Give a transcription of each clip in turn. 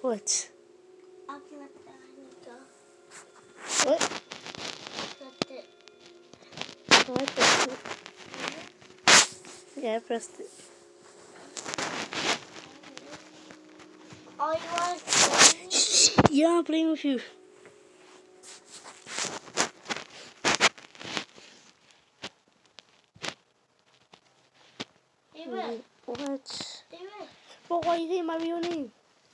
What? I'll let that go. What? Let it. Oh, I pressed it. Yeah, I pressed it. Oh, you want to play me? Yeah, I'm playing with you. David. What? David. But why are you saying my real name?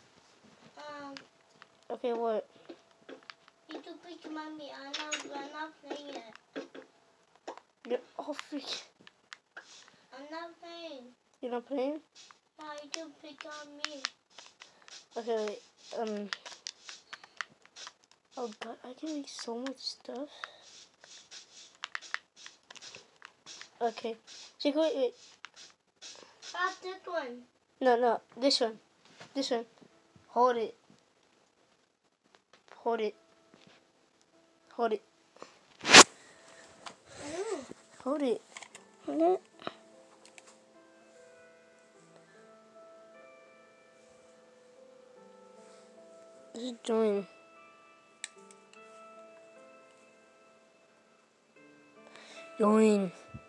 Okay, what? You took picture mommy. I'm not playing it. You're all freak. I'm not playing. You're not playing? No, you took picture on me. Okay, wait. Oh god, I can make so much stuff. Okay. Chico, wait. Stop this one. No, this one. This one. Hold it. Hold it. Hold it. Ooh. Hold it. Hold it. Just join. Join.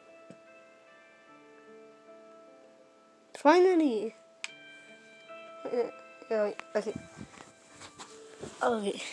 Finally. Yeah, wait. Okay. Okay.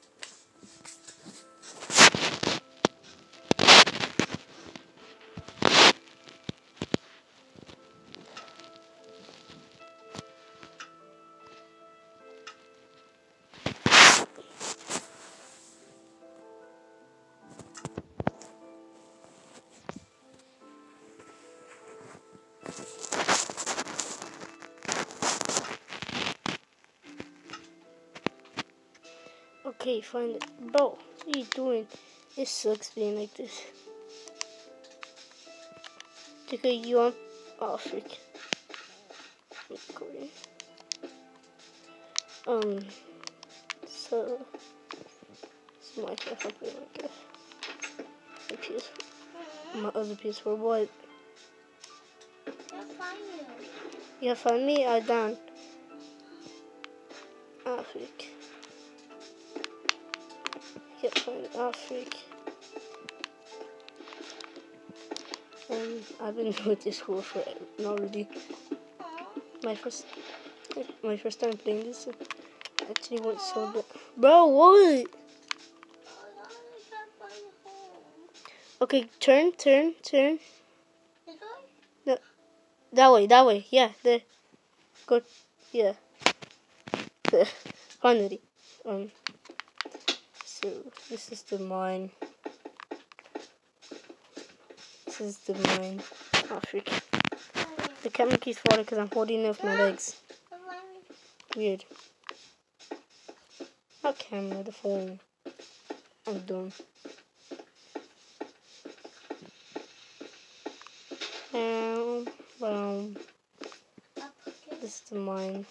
Okay, find it. Bro, what are you doing? It sucks being like this. Okay, you want... Oh, freak. Recording. So my stuff, I'll play my stuff. My PS4. My other PS4, what? I'll find you. You find me? I'm down. Ah, freak. Can't find it. Ah, freak. I've been with this school for already. My first time playing this. Actually went so good. Bro, what? Okay, turn. No, that way. Yeah, there. Go. Yeah. There. Finally. So this is the mine. This is the mine. Oh, freak. The camera keeps falling because I'm holding it with my legs. Weird. Not camera, the phone. I'm done. This is the mine.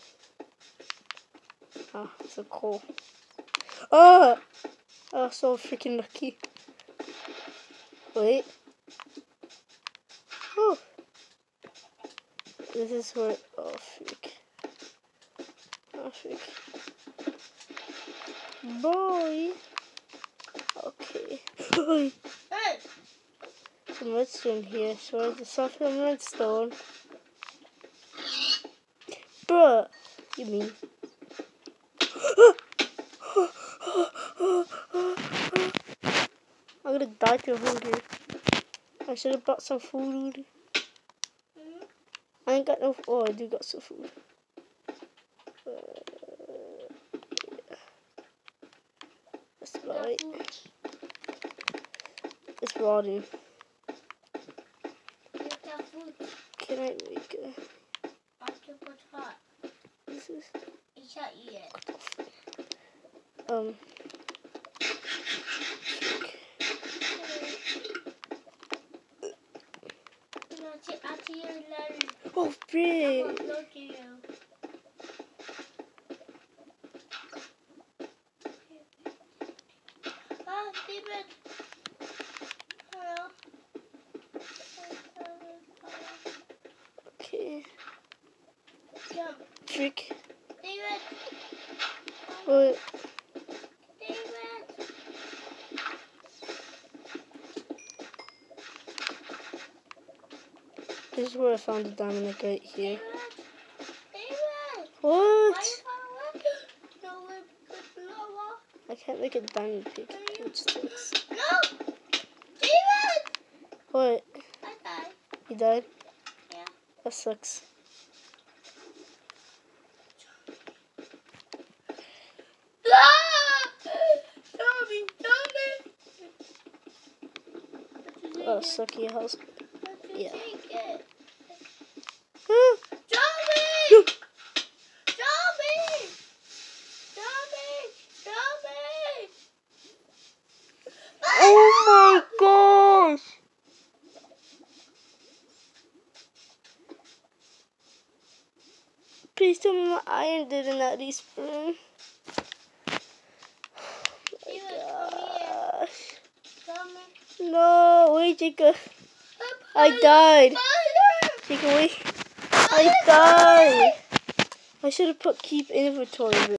Ah, so cool. Oh! Oh, so freaking lucky. Wait. Oh! This is where... Oh, freak. Oh, freak. Boy! Okay. Some redstone here. So there's some redstone. Bruh! You mean? I'm gonna die to hunger. I should have brought some food. I ain't got no. Oh, I do got some food. Yeah. That's about right. It's rotting. Can I make a? Octopus hot. This is. It's not yet. Oh, big. Oh, David. Hello. Okay. Jump. Trick. David. What? David. This is where I found the diamond, like right here. David. What? Why you not working? No, we're below. I can't make a diamond pick. Which sucks. No! David! What? I died. You died? Yeah. That sucks. Tommy! Oh, sucky house. Yeah. Take it. Ah! Tommy! No. Tommy! Tommy! Tommy! Oh my gosh! Please tell me my iron didn't at least burn. Gosh. Tommy! No, wait, Jacob. I died. Jacob, wait. I died. I should have put keep inventory.